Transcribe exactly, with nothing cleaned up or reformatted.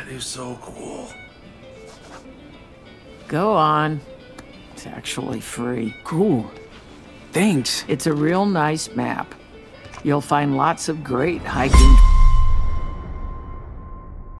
That is so cool. Go on. It's actually free. Cool. Thanks. It's a real nice map. You'll find lots of great hiking